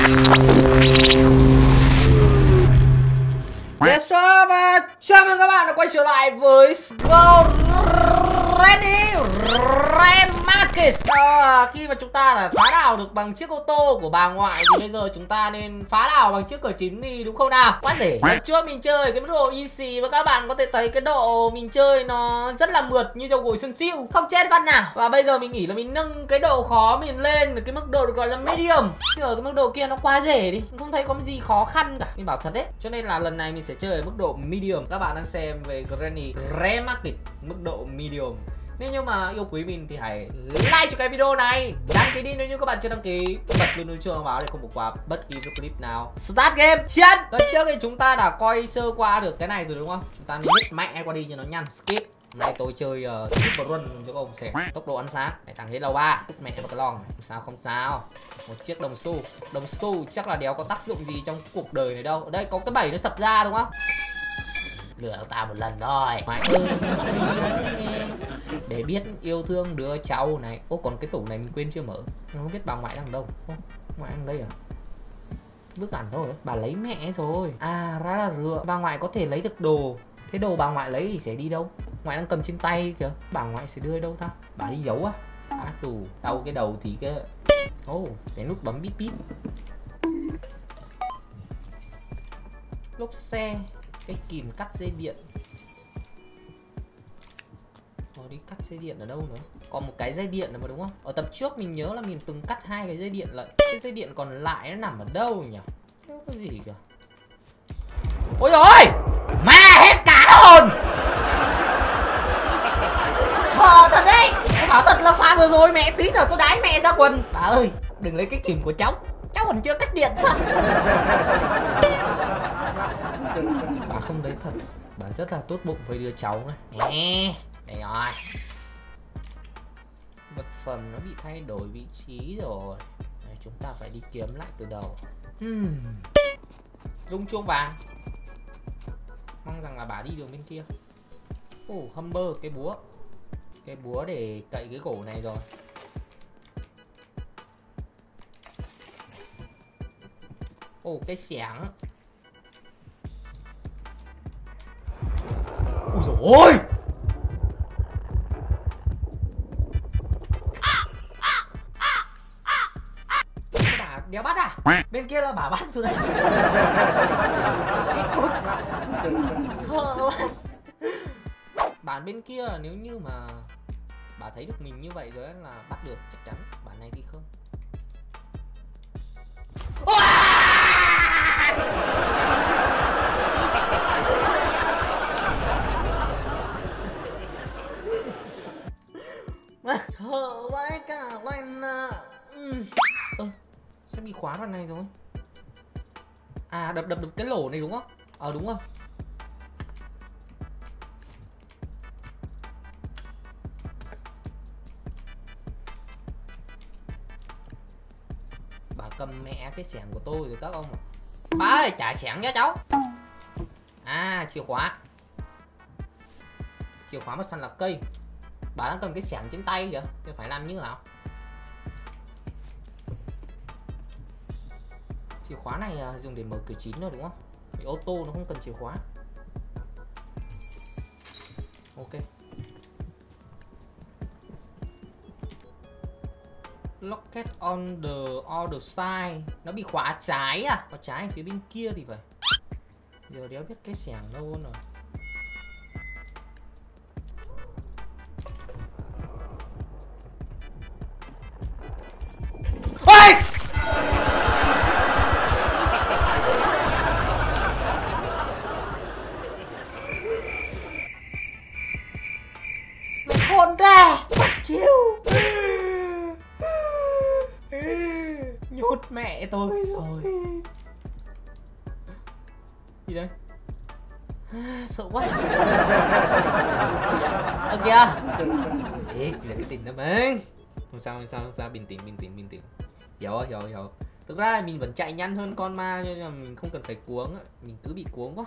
Yes sir, và chào mừng các bạn đã quay trở lại với Go Ready Market. Khi mà chúng ta đã phá đảo được bằng chiếc ô tô của bà ngoại thì bây giờ chúng ta nên phá đảo bằng chiếc cửa chính đi, đúng không nào? Quá dễ. Lần trước mình chơi cái mức độ easy và các bạn có thể thấy cái độ mình chơi nó rất là mượt như dầu gội xuân siêu, không chết phát nào. Và bây giờ mình nghĩ là mình nâng cái độ khó mình lên được cái mức độ được gọi là medium. Chứ ở cái mức độ kia nó quá dễ đi, không thấy có gì khó khăn cả. Mình bảo thật đấy. Cho nên là lần này mình sẽ chơi ở mức độ medium. Các bạn đang xem về Granny Remastered mức độ medium. Nếu như mà yêu quý mình thì hãy like cho cái video này, đăng ký đi nếu như các bạn chưa đăng ký, bật luôn chuông thông báo để không bỏ qua bất kỳ cái clip nào. Start game chiến. Lần trước thì chúng ta đã coi sơ qua được cái này rồi đúng không? Chúng ta nên hit mẹ qua đi cho nó nhanh. Skip. Hôm nay tôi chơi super run cho các ông xem tốc độ ăn sáng. Để thằng hết đầu 3 hút mẹ vào cái lon này. Không sao. Một chiếc đồng xu. Đồng xu chắc là đéo có tác dụng gì trong cuộc đời này đâu. Ở đây có cái bẫy nó sập ra đúng không? Lừa tao một lần thôi mày ơi. Để biết yêu thương đứa cháu này. Ô còn cái tủ này mình quên chưa mở. Mình không biết bà ngoại đang ở đâu. Ô, ngoại đang đây à? Bước ảnh thôi. Bà lấy mẹ rồi. À ra là rửa. Bà ngoại có thể lấy được đồ. Thế đồ bà ngoại lấy thì sẽ đi đâu? Ngoại đang cầm trên tay kìa. Bà ngoại sẽ đưa đâu ta? Bà đi giấu á? À tù. Đau cái đầu thì cái. Ô cái nút bấm bíp bíp. Lốp xe. Cái kìm cắt dây điện. Đi cắt dây điện ở đâu nữa? Còn một cái dây điện nữa mà đúng không? Ở tập trước mình nhớ là mình từng cắt 2 cái dây điện lận. Cái dây điện còn lại nó nằm ở đâu nhỉ? Không có gì kìa. Ôi ôi! Mà hết cả hồn! Thật đấy! Tôi bảo thật là pha vừa rồi mẹ tí nữa tôi đái mẹ ra quần. Bà ơi, đừng lấy cái kìm của cháu. Cháu còn chưa cắt điện xong. Bà không đấy thật. Bà rất là tốt bụng với đứa cháu này. Đây rồi. Vật phẩm nó bị thay đổi vị trí rồi. Đây, chúng ta phải đi kiếm lại từ đầu. Rung chuông vàng. Mong rằng là bà đi đường bên kia. Humber, cái búa. Cái búa để cậy cái cổ này rồi. Cái xẻng. Ôi dồi ôi! Bà đéo bắt à? Bên kia là bà bắt rồi đấy. Cái cút. Bạn bên kia nếu như mà bà thấy được mình như vậy rồi là bắt được chắc chắn. Bạn này thì không. Thở vãi cả lên. Sao bị khóa vào này rồi? À đập cái lỗ này đúng không? Đúng không? Bà cầm mẹ cái xẻng của tôi rồi các ông ạ. Bà ơi trả xẻng cho cháu. À chìa khóa. Chìa khóa một săn là cây. Bà đang cầm cái xẻng trên tay kìa. Thì phải làm như thế nào? Chìa khóa này dùng để mở cửa chính rồi đúng không? Cái ô tô nó không cần chìa khóa. Ok. Locket on the other side. Nó bị khóa trái à? Có trái phía bên kia thì phải. Giờ đéo biết cái xẻng đâu rồi. Hồn ra. Fuck you. Nhốt mẹ tôi rồi. Gì đây? Sợ quá. Kìa. Ê, là cái tình đó mình. Không sao, bình tĩnh. Hiểu. Thực ra mình vẫn chạy nhanh hơn con ma nên là mình không cần phải cuống. Mình cứ bị cuống quá.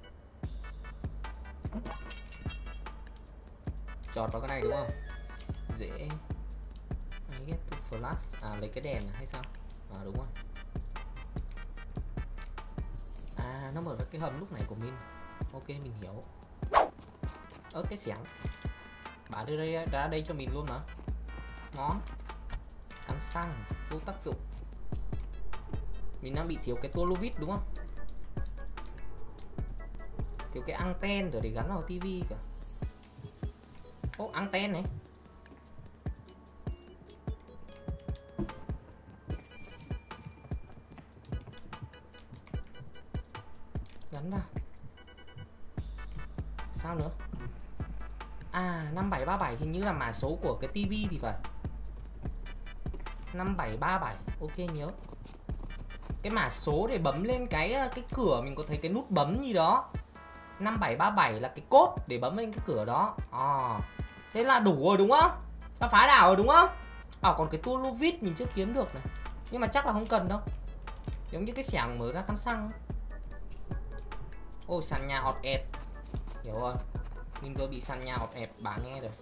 Chọt vào cái này đúng không? Dễ. I get to flash. À lấy cái đèn hay sao? À đúng rồi. nó mở ra cái hầm lúc này của mình. Ok, mình hiểu. Cái xẻng bà đưa đây ra đây cho mình luôn mà. Ngon. Căn xăng vô tác dụng. Mình đang bị thiếu cái tua lô vít đúng không? Thiếu cái anten rồi để gắn vào tivi cả. Anten này. Gắn vào. Sao nữa? 5737 hình như là mã số của cái tivi thì phải. 5737. Ok, nhớ. Cái mã số để bấm lên cái cửa mình có thấy cái nút bấm gì đó. 5737 là cái code để bấm lên cái cửa đó. Thế là đủ rồi đúng không? Ta phá đảo rồi đúng không? Còn cái tua lô vít mình chưa kiếm được này. Nhưng mà chắc là không cần đâu. Giống như cái xẻng mở ra căn xăng. Ôi sàn nhà ọt ẹp. Hiểu rồi. Mình vừa bị sàn nhà ọt ẹp, bà nghe rồi.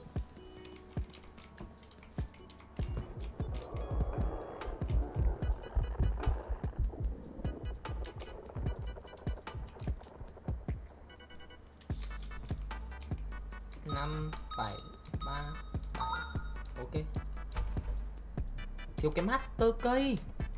Năm 7 3 7. Ok. Thiếu cái master cây.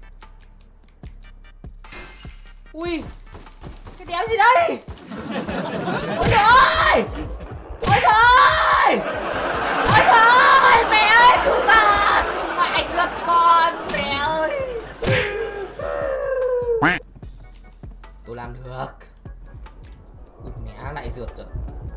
Ui, cái đéo gì đây? Ôi trời! Ôi trời! Ôi trời! Mẹ ơi, cứu con! Mẹ giật con, mẹ ơi! Tôi làm được. Ui, mẹ lại rượt rồi.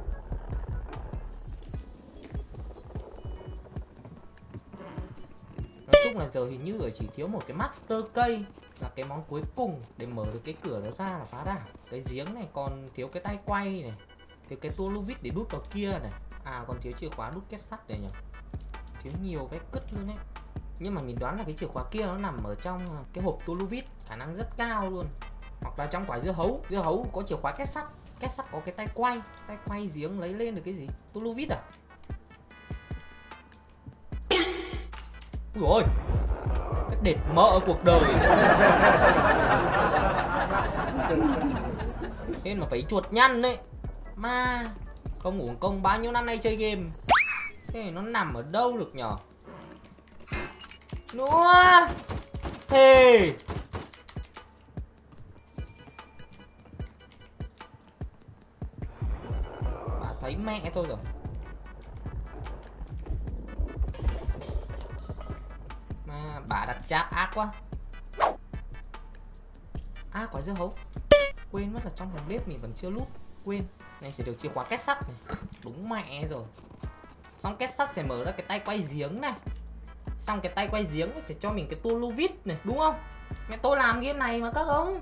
Nói chung là giờ hình như ở chỉ thiếu một cái master cây là cái món cuối cùng để mở được cái cửa đó ra là phá đảo. Cái giếng này còn thiếu cái tay quay này, thiếu cái tua lô vít để đút vào kia này. Còn thiếu chìa khóa đút két sắt này nhỉ. Thiếu nhiều cái cứt luôn ấy. Nhưng mà mình đoán là cái chìa khóa kia nó nằm ở trong cái hộp tua lô vít, khả năng rất cao luôn. Hoặc là trong quả dưa hấu. Dưa hấu có chìa khóa két sắt. Két sắt có cái tay quay giếng lấy lên được cái gì? Tua lô vít à? Ui ôi, cái đệt mỡ cuộc đời. Thế mà phải chuột nhăn đấy. Mà không uổng công bao nhiêu năm nay chơi game. Thế nó nằm ở đâu được nhở? Nữa thì bà thấy mẹ tôi rồi. Bà đặt chat ác quá. Quả dưa hấu. Quên mất là trong phòng bếp mình vẫn chưa lút. Quên. Này sẽ được chìa khóa két sắt này. Đúng mẹ rồi. Xong két sắt sẽ mở ra cái tay quay giếng này. Xong cái tay quay giếng sẽ cho mình cái tua lô vít này. Đúng không? Mẹ tôi làm game này mà các ông.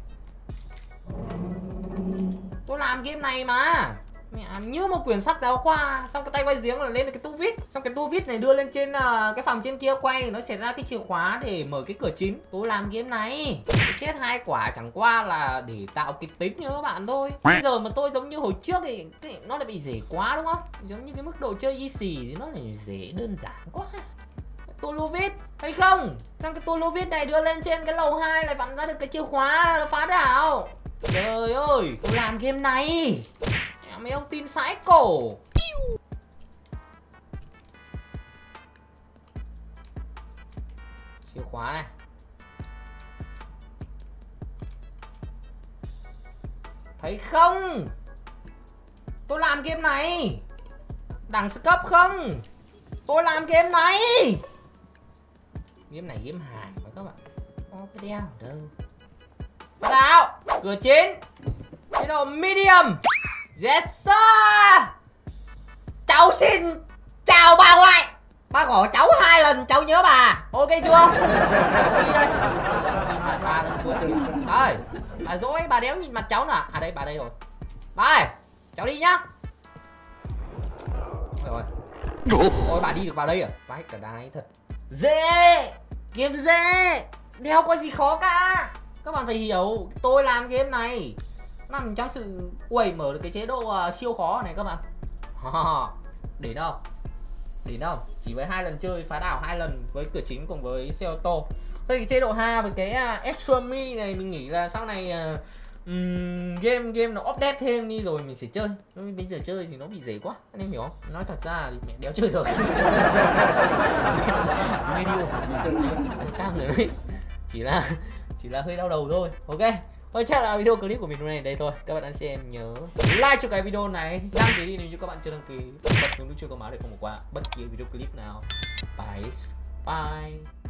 Tôi làm game này mà. Mẹ như một quyển sách giáo khoa. Xong cái tay quay giếng là lên được cái tua vít. Xong cái tua vít này đưa lên trên cái phòng trên kia quay. Nó sẽ ra cái chìa khóa để mở cái cửa chính. Tôi làm game này. Tôi chết 2 quả chẳng qua là để tạo kịch tính cho các bạn thôi. Bây giờ mà tôi giống như hồi trước thì nó lại bị dễ quá đúng không? Giống như cái mức độ chơi easy thì nó lại dễ đơn giản quá. Tua lô vít hay không? Xong cái tua lô vít này đưa lên trên cái lầu 2 lại vặn ra được cái chìa khóa là phá đảo. Trời ơi, tôi làm game này. Mấy ông tin sãi cổ. Chìa khóa này. Thấy không? Tôi làm game này. Đẳng cấp không? Tôi làm game này. Game này game hài mà các bạn. Cái đeo ở đâu? Bắt đầu. Cửa chính. Chế độ medium. Yes sir. Cháu xin chào bà ngoại. Bà gọi cháu 2 lần cháu nhớ bà. Ok chưa? Đi đây. Nhìn mặt bà lần. Đây. Bà dối bà đéo nhìn mặt cháu nào. Đây bà đây rồi. Bà ơi, cháu đi nhá. Rồi. Ôi bà đi được vào đây à? Vãi cả đái thật. Dễ. Game dễ. Đéo có gì khó cả. Các bạn phải hiểu. Tôi làm game này nằm trong sự mở được cái chế độ siêu khó này các bạn. Để đâu? Để đâu? Chỉ với 2 lần chơi phá đảo 2 lần với cửa chính cùng với xe ô tô. Thế cái chế độ 2 với cái extreme này mình nghĩ là sau này game nó update thêm đi rồi mình sẽ chơi. Bây giờ chơi thì nó bị dễ quá, anh em hiểu không? Nói thật ra thì mẹ đéo chơi được. Video căng rồi đấy. Chỉ là hơi đau đầu thôi. Ok. Thôi chắc là video clip của mình hôm nay đây thôi. Các bạn đang xem nhớ like cho cái video này, đăng ký đi nếu như các bạn chưa đăng ký, bật nút chuông thông báo để không bỏ qua bất kỳ video clip nào. Bye.